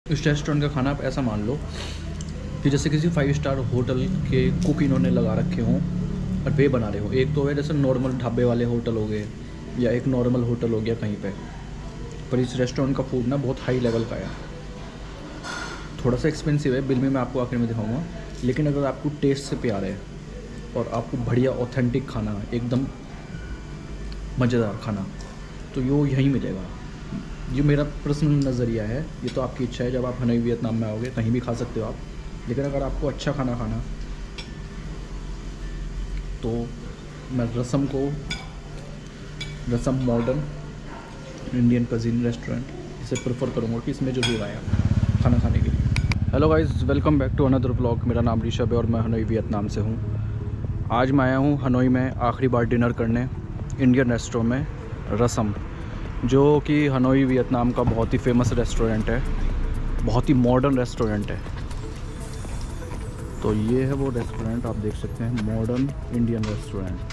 इस रेस्टोरेंट का खाना आप ऐसा मान लो कि जैसे किसी 5 स्टार होटल के कुक इन्होंने लगा रखे हों और वे बना रहे हो। एक तो है जैसे नॉर्मल ढाबे वाले होटल हो गए या एक नॉर्मल होटल हो गया कहीं पे, पर इस रेस्टोरेंट का फूड ना बहुत हाई लेवल का है। थोड़ा सा एक्सपेंसिव है, बिल में मैं आपको आखिर में दिखाऊंगा, लेकिन अगर आपको टेस्ट से प्यार है और आपको बढ़िया ऑथेंटिक खाना, एकदम मज़ेदार खाना, तो यो यहीं मिलेगा। ये मेरा पर्सनल नज़रिया है, ये तो आपकी इच्छा है। जब आप हनोई वियतनाम में आओगे कहीं भी खा सकते हो आप, लेकिन अगर आपको अच्छा खाना खाना तो मैं Rasam modern Indian cuisine restaurant इसे प्रेफर करूँगा कि इसमें ज़रूर आया खाना खाने के लिए। Hello guys, welcome back to another vlog. मेरा नाम ऋषभ है और मैं हनोई वियतनाम से हूँ। आज मैं आया हूँ हनोई में आखिरी बार डिनर करने इंडियन रेस्टोरेंट में रसम, जो कि हनोई वियतनाम का बहुत ही फेमस रेस्टोरेंट है, बहुत ही मॉडर्न रेस्टोरेंट है। तो ये है वो रेस्टोरेंट, आप देख सकते हैं, मॉडर्न इंडियन रेस्टोरेंट।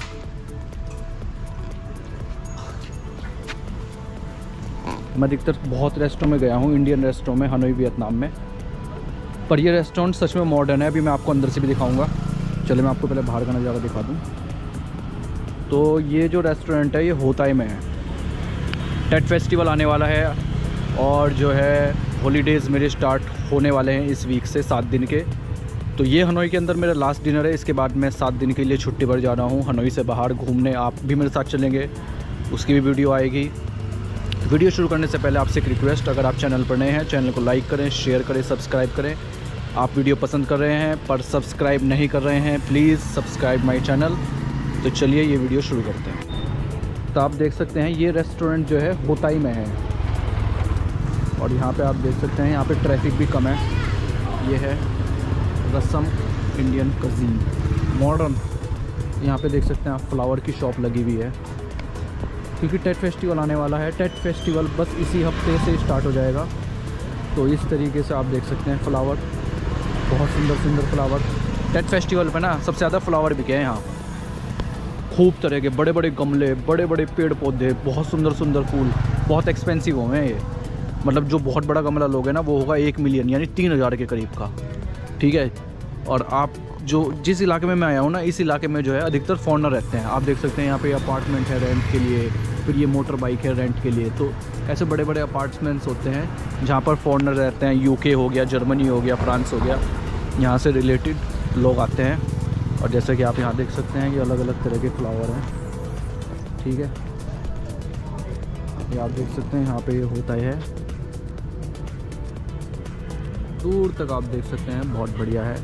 मैं अधिकतर बहुत रेस्टोरेंट में गया हूँ, इंडियन रेस्टोरेंट में हनोई वियतनाम में, पर ये रेस्टोरेंट सच में मॉडर्न है। अभी मैं आपको अंदर से भी दिखाऊंगा। चलिए मैं आपको पहले बाहर का नज़ारा दिखा दूँ। तो ये जो रेस्टोरेंट है ये होताई में है। टेट फेस्टिवल आने वाला है और जो है हॉलीडेज़ मेरे स्टार्ट होने वाले हैं इस वीक से 7 दिन के। तो ये हनोई के अंदर मेरा लास्ट डिनर है। इसके बाद मैं 7 दिन के लिए छुट्टी पर जा रहा हूँ हनोई से बाहर घूमने। आप भी मेरे साथ चलेंगे, उसकी भी वीडियो आएगी। वीडियो शुरू करने से पहले आपसे एक रिक्वेस्ट, अगर आप चैनल पर नए हैं चैनल को लाइक करें, शेयर करें, सब्सक्राइब करें। आप वीडियो पसंद कर रहे हैं पर सब्सक्राइब नहीं कर रहे हैं, प्लीज़ सब्सक्राइब माई चैनल। तो चलिए ये वीडियो शुरू करते हैं। तो आप देख सकते हैं ये रेस्टोरेंट जो है होताई में है और यहाँ पे आप देख सकते हैं यहाँ पे ट्रैफिक भी कम है। ये है रसम इंडियन कज़ीन मॉडर्न। यहाँ पे देख सकते हैं आप फ्लावर की शॉप लगी हुई है, क्योंकि टेट फेस्टिवल आने वाला है। टेट फेस्टिवल बस इसी हफ्ते से स्टार्ट हो जाएगा। तो इस तरीके से आप देख सकते हैं फ्लावर, बहुत सुंदर सुंदर फ्लावर। टेट फेस्टिवल पे ना सबसे ज़्यादा फ्लावर बिके हैं यहाँ। खूब तरह के बड़े बड़े गमले, बड़े बड़े पेड़ पौधे, बहुत सुंदर सुंदर फूल। बहुत एक्सपेंसिव हुए हैं ये, मतलब जो बहुत बड़ा गमला लोगे ना वो होगा 1 मिलियन यानी 3000 के करीब का, ठीक है। और आप जो जिस इलाके में मैं आया हूँ ना, इस इलाके में जो है अधिकतर फॉरेनर रहते हैं। आप देख सकते हैं यहाँ पे अपार्टमेंट है रेंट के लिए, फिर ये मोटर बाइक है रेंट के लिए। तो ऐसे बड़े बड़े अपार्टमेंट्स होते हैं जहाँ पर फॉरेनर रहते हैं। यूके हो गया, जर्मनी हो गया, फ्रांस हो गया, यहाँ से रिलेटेड लोग आते हैं। और जैसे कि आप यहाँ देख सकते हैं ये अलग अलग तरह के फ्लावर हैं, ठीक है। ये आप देख सकते हैं यहाँ पे ये होता है, दूर तक आप देख सकते हैं, बहुत बढ़िया है।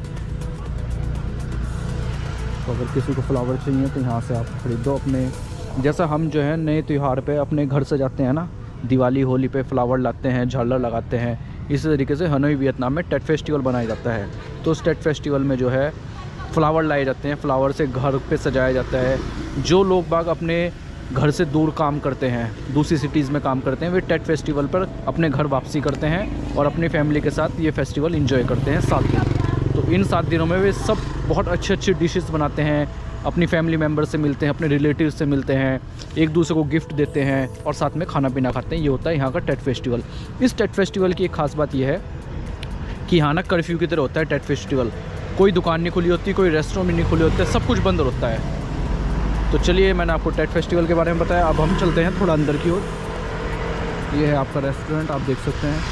तो अगर किसी को फ्लावर चाहिए तो यहाँ से आप खरीदो अपने। जैसा हम जो है नए त्यौहार पे अपने घर सजाते हैं ना, दिवाली होली पे फ्लावर लाते हैं, झालर लगाते हैं, इसी तरीके से हनोई वियतनाम में टेट फेस्टिवल बनाया जाता है। तो उस टेट फेस्टिवल में जो है फ्लावर लाए जाते हैं, फ्लावर से घर पे सजाया जाता है। जो लोग बाग अपने घर से दूर काम करते हैं, दूसरी सिटीज़ में काम करते हैं, वे टेट फेस्टिवल पर अपने घर वापसी करते हैं और अपनी फैमिली के साथ ये फेस्टिवल एंजॉय करते हैं 7 दिन। तो इन 7 दिनों में वे सब बहुत अच्छे अच्छे डिशेस बनाते हैं, अपनी फैमिली मेम्बर से मिलते हैं, अपने रिलेटिव से मिलते हैं, एक दूसरे को गिफ्ट देते हैं और साथ में खाना पीना खाते हैं। ये होता है यहाँ का टेट फेस्टिवल। इस टेट फेस्टिवल की एक ख़ास बात यह है कि यहाँ ना कर्फ्यू की तरह होता है टेट फेस्टिवल। कोई दुकान नहीं खुली होती, कोई रेस्टोरेंट नहीं खुले होते, सब कुछ बंद होता है। तो चलिए मैंने आपको टेट फेस्टिवल के बारे में बताया, अब हम चलते हैं थोड़ा अंदर की ओर। ये है आपका रेस्टोरेंट, आप देख सकते हैं,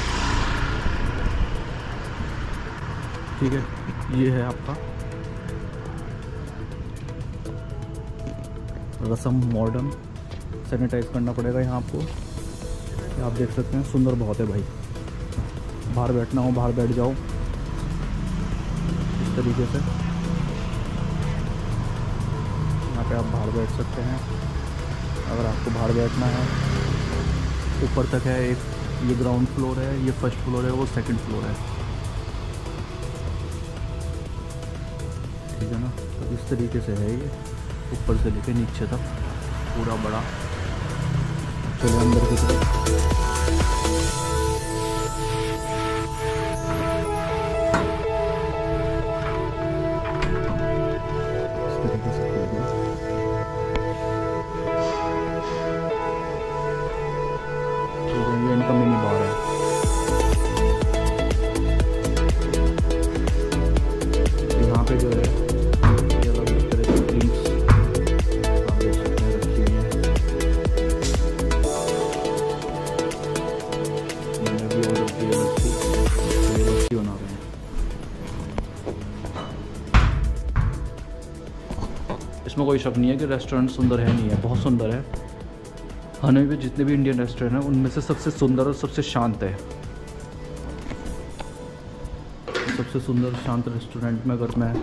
ठीक है। ये है आपका रसम मॉडर्न। सैनिटाइज करना पड़ेगा यहाँ आपको। ये आप देख सकते हैं, सुंदर बहुत है भाई। बाहर बैठना हो बाहर बैठ जाओ इस तरीके से। यहाँ पे आप बाहर बैठ सकते हैं अगर आपको बाहर बैठना है। ऊपर तक है, एक ये ग्राउंड फ्लोर है, ये फर्स्ट फ्लोर है, वो सेकंड फ्लोर है, ठीक है ना। तो इस तरीके से है ये, ऊपर से लेके नीचे तक पूरा बड़ा। चलो अंदर की तरफ। ये इनका मिनी बार है। इसमें कोई शक नहीं है कि रेस्टोरेंट सुंदर है नहीं है, बहुत सुंदर है। हनोई में जितने भी इंडियन रेस्टोरेंट हैं उनमें से सबसे सुंदर और सबसे शांत है। सबसे सुंदर शांत रेस्टोरेंट में अगर मैं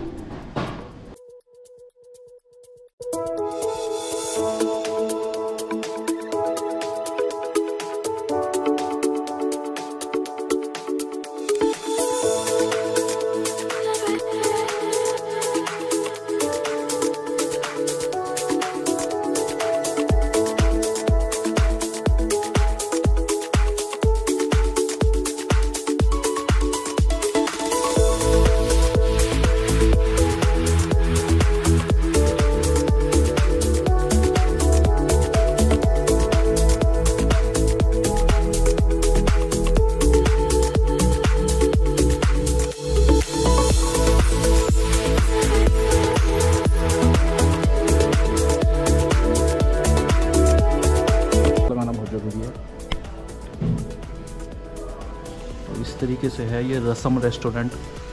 इस तरीके से है ये रसम रेस्टोरेंट।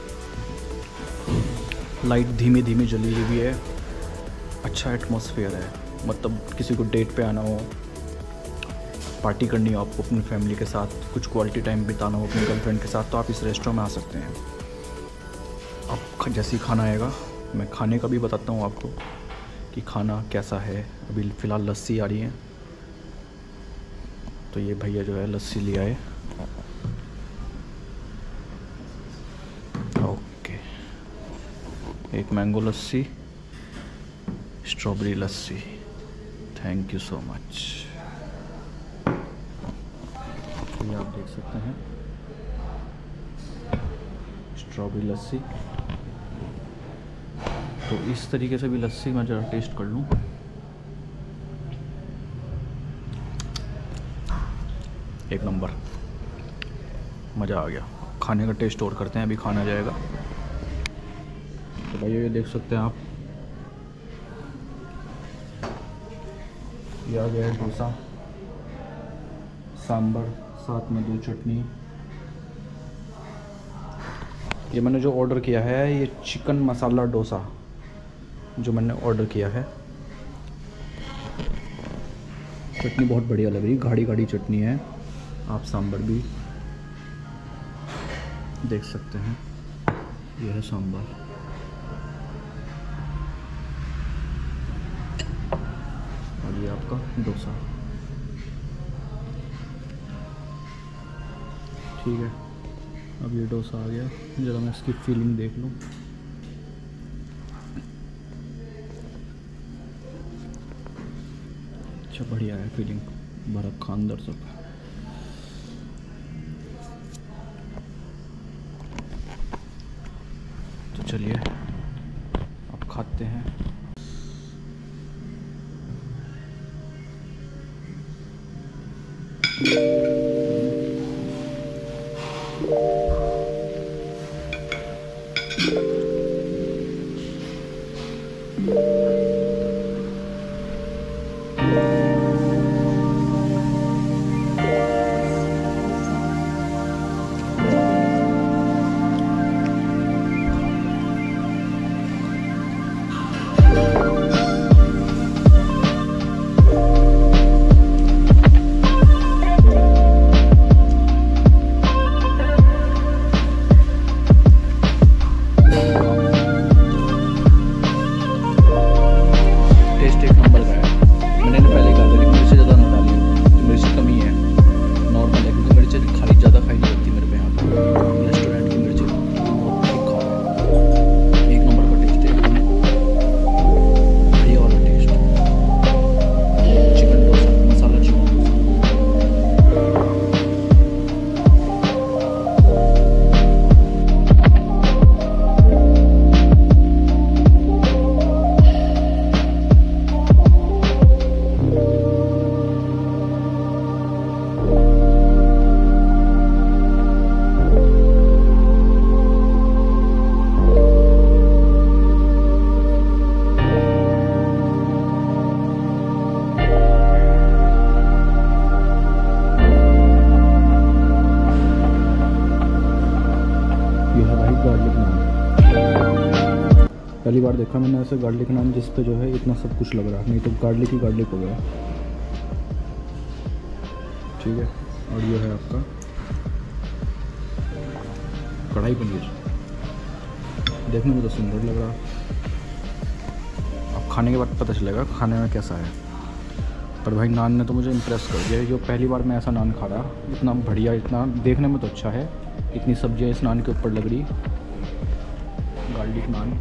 लाइट धीमी धीमी जली हुई है, अच्छा एटमॉस्फेयर है। मतलब किसी को डेट पे आना हो, पार्टी करनी हो आपको अपनी फैमिली के साथ, कुछ क्वालिटी टाइम बिताना हो अपनी गर्लफ्रेंड के साथ, तो आप इस रेस्टोरेंट में आ सकते हैं। अब जैसे ही खाना आएगा मैं खाने का भी बताता हूँ आपको कि खाना कैसा है। अभी फ़िलहाल लस्सी आ रही है, तो ये भैया जो है लस्सी ले आए। ओके, एक mango lassi, strawberry lassi, thank you so much. ये आप देख सकते हैं स्ट्रॉबेरी लस्सी। तो इस तरीके से भी लस्सी मैं ज़रा टेस्ट कर लूँ। एक नंबर, मज़ा आ गया। खाने का टेस्ट और करते हैं, अभी खाना जाएगा। तो भाई ये देख सकते हैं आप, ये आ गया है डोसा, सांभर, साथ में 2 चटनी। ये मैंने जो ऑर्डर किया है ये चिकन मसाला डोसा जो मैंने ऑर्डर किया है। चटनी बहुत बढ़िया लग रही, गाढ़ी गाढ़ी चटनी है। आप सांभर भी देख सकते हैं, यह है सांभर। और ये आपका डोसा, ठीक है। अब ये डोसा आ गया, ज़रा मैं इसकी फीलिंग देख लूँ। अच्छा बढ़िया है फीलिंग, भरखा अंदर सब। तो चलिए अब खाते हैं। पहली बार देखा मैंने ऐसे गार्लिक नान जिस पे जो है इतना सब कुछ लग रहा है, नहीं तो गार्लिक ही गार्लिक हो गया। ठीक है, और ये है आपका कढ़ाई पनीर, देखने में तो सुंदर लग रहा, अब खाने के बाद पता चलेगा खाने में कैसा है। पर भाई नान ने तो मुझे इम्प्रेस कर दिया, जो पहली बार मैं ऐसा नान खा रहा, इतना बढ़िया, इतना देखने में तो अच्छा है, इतनी सब्जियाँ इस नान के ऊपर लग रही। Garlic naan,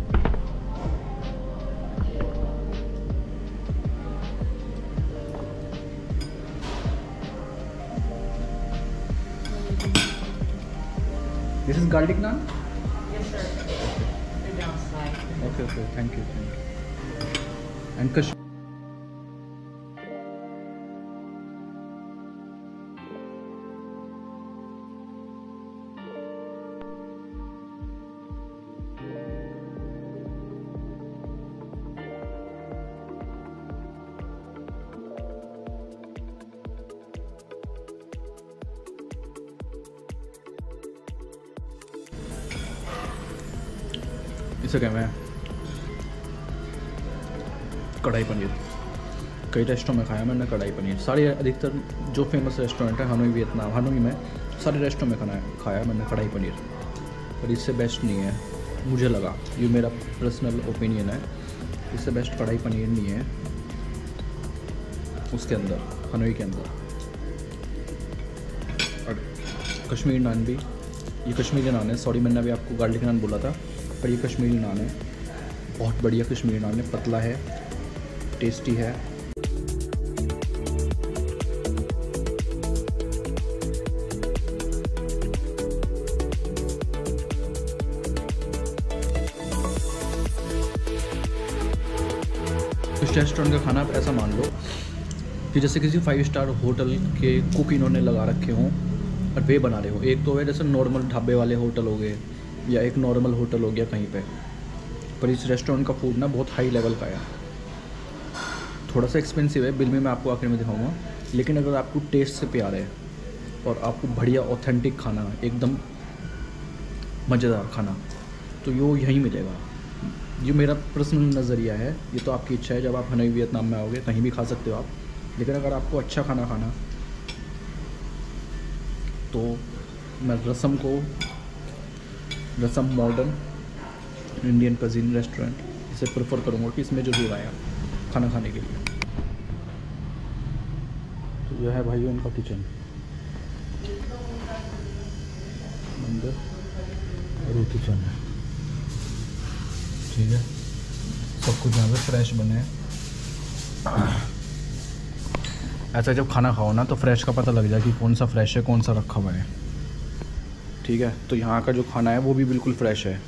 this is garlic naan. Okay, thank you. And Kashmir. इसे क्या मैं कढ़ाई पनीर, कई रेस्टोरेंट में खाया मैंने कढ़ाई पनीर, सारे अधिकतर जो फेमस रेस्टोरेंट है हनोई वियतनाम, हनोई में सारे रेस्टोरेंट में खाया मैंने कढ़ाई पनीर, पर इससे बेस्ट नहीं है मुझे लगा, ये मेरा पर्सनल ओपिनियन है, इससे बेस्ट कढ़ाई पनीर नहीं है उसके अंदर, हनोई के अंदर। और कश्मीरी नान भी, ये कश्मीरी नान है, सॉरी मैंने अभी आपको गार्लिक नान बोला था, पर ये कश्मीरी नान है, बहुत बढ़िया कश्मीरी नान है, पतला है, टेस्टी है। इस रेस्टोरेंट का खाना आप ऐसा मान लो कि जैसे किसी 5 स्टार होटल के कुक इन्होंने लगा रखे हों और वे बना रहे हो। एक तो है जैसे नॉर्मल ढाबे वाले होटल हो गए या एक नॉर्मल होटल हो गया कहीं पे, पर इस रेस्टोरेंट का फूड ना बहुत हाई लेवल का है, थोड़ा सा एक्सपेंसिव है, बिल में मैं आपको आखिर में दिखाऊंगा, लेकिन अगर आपको टेस्ट से प्यार है और आपको बढ़िया ऑथेंटिक खाना, एकदम मज़ेदार खाना, तो यो यहीं मिलेगा। ये मेरा पर्सनल नज़रिया है, ये तो आपकी इच्छा है, जब आप हनोई वियतनाम में आओगे कहीं भी खा सकते हो आप, लेकिन अगर आपको अच्छा खाना खाना तो मैं Rasam modern Indian cuisine restaurant इसे प्रेफर करूँगा कि इसमें ज़रूर आया खाना खाने के लिए। तो यह है भाइयों इनका किचन, मंदिर और ये किचन है। ठीक है, सब कुछ यहाँ पे फ्रेश बने हैं। ऐसा जब खाना खाओ ना तो फ्रेश का पता लग जाए कि कौन सा फ्रेश है कौन सा रखा हुआ है। ठीक है, तो यहाँ का जो खाना है वो भी बिल्कुल फ्रेश है।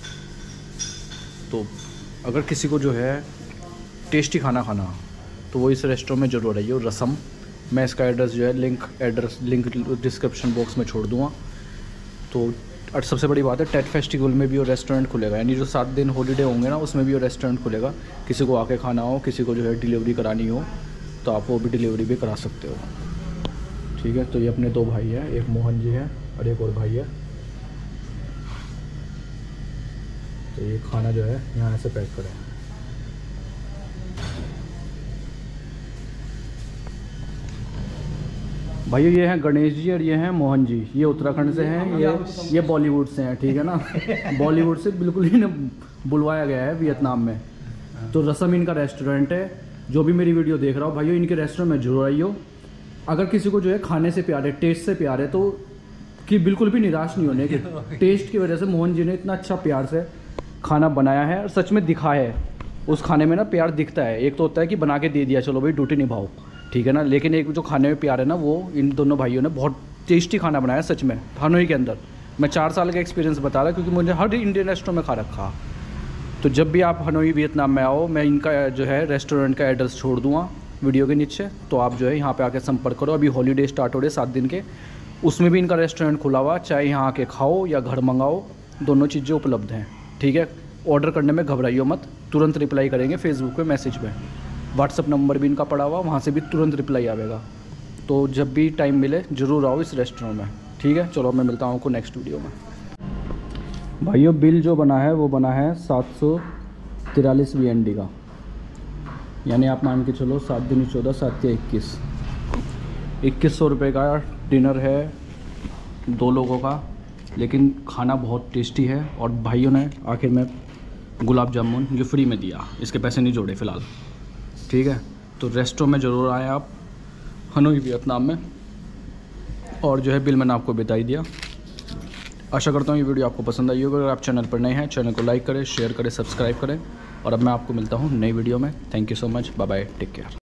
तो अगर किसी को जो है टेस्टी खाना खाना तो वो इस रेस्टोरेंट में ज़रूर आइए। रसम, मैं इसका एड्रेस जो है लिंक डिस्क्रिप्शन बॉक्स में छोड़ दूँगा। तो और सबसे बड़ी बात है, टेट फेस्टिवल में भी वो रेस्टोरेंट खुलेगा, यानी जो 7 दिन हॉलीडे होंगे ना उसमें भी वो रेस्टोरेंट खुलेगा। किसी को आके खाना हो, किसी को जो है डिलीवरी करानी हो तो आप वो भी डिलीवरी भी करा सकते हो। ठीक है, तो ये अपने 2 भाई हैं, एक मोहन जी हैं और एक और भाई है। तो ये खाना जो है यहाँ से पैक करें। भाइयों ये हैं गणेश जी और ये हैं मोहन जी, ये उत्तराखंड से हैं, ये बॉलीवुड से हैं। ठीक है ना, बॉलीवुड से बिल्कुल ही ना बुलवाया गया है वियतनाम में। तो रसम इनका रेस्टोरेंट है। जो भी मेरी वीडियो देख रहा हो भाइयों, इनके रेस्टोरेंट में जरूर आइयो। अगर किसी को जो है खाने से प्यार है, टेस्ट से प्यार है, तो कि बिल्कुल भी निराश नहीं होने की। टेस्ट की वजह से मोहन जी ने इतना अच्छा प्यार से खाना बनाया है और सच में दिखा है। उस खाने में ना प्यार दिखता है। एक तो होता है कि बना के दे दिया, चलो भाई ड्यूटी निभाओ, ठीक है ना, लेकिन एक जो खाने में प्यार है ना, वो इन दोनों भाइयों ने बहुत टेस्टी खाना बनाया सच में हनोई के अंदर। मैं 4 साल का एक्सपीरियंस बता रहा, क्योंकि मुझे हर इंडियन रेस्टोरेंट में खा रखा। तो जब भी आप हनोई वियतनाम में आओ, मैं इनका जो है रेस्टोरेंट का एड्रेस छोड़ दूँगा वीडियो के नीचे, तो आप जो है यहाँ पे आके संपर्क करो। अभी हॉलीडे स्टार्ट हो रहे 7 दिन के, उसमें भी इनका रेस्टोरेंट खुला हुआ, चाहे यहाँ आके खाओ या घर मंगाओ, दोनों चीज़ें उपलब्ध हैं। ठीक है, ऑर्डर करने में घबराइयो मत, तुरंत रिप्लाई करेंगे फेसबुक पे मैसेज में। व्हाट्सअप नंबर भी इनका पड़ा हुआ, वहाँ से भी तुरंत रिप्लाई आएगा। तो जब भी टाइम मिले ज़रूर आओ इस रेस्टोरेंट में। ठीक है, चलो मैं मिलता हूँ आपको नेक्स्ट वीडियो में। भाइयों बिल जो बना है वो बना है 700 43 BND का, यानी आप मान के चलो 7 दूनी 14, 7 के 2100 रुपये का डिनर है 2 लोगों का। लेकिन खाना बहुत टेस्टी है और भाइयों ने आखिर में गुलाब जामुन जो फ्री में दिया, इसके पैसे नहीं जोड़े फ़िलहाल, ठीक है। तो रेस्टोरेंट में ज़रूर आएँ आप, हनोई वियतनाम में। और जो है बिल मैंने आपको बता ही दिया। आशा करता हूँ ये वीडियो आपको पसंद आई होगी। अगर आप चैनल पर नए हैं, चैनल को लाइक करें, शेयर करें, सब्सक्राइब करें। और अब मैं आपको मिलता हूँ नई वीडियो में। Thank you so much, bye bye, take care.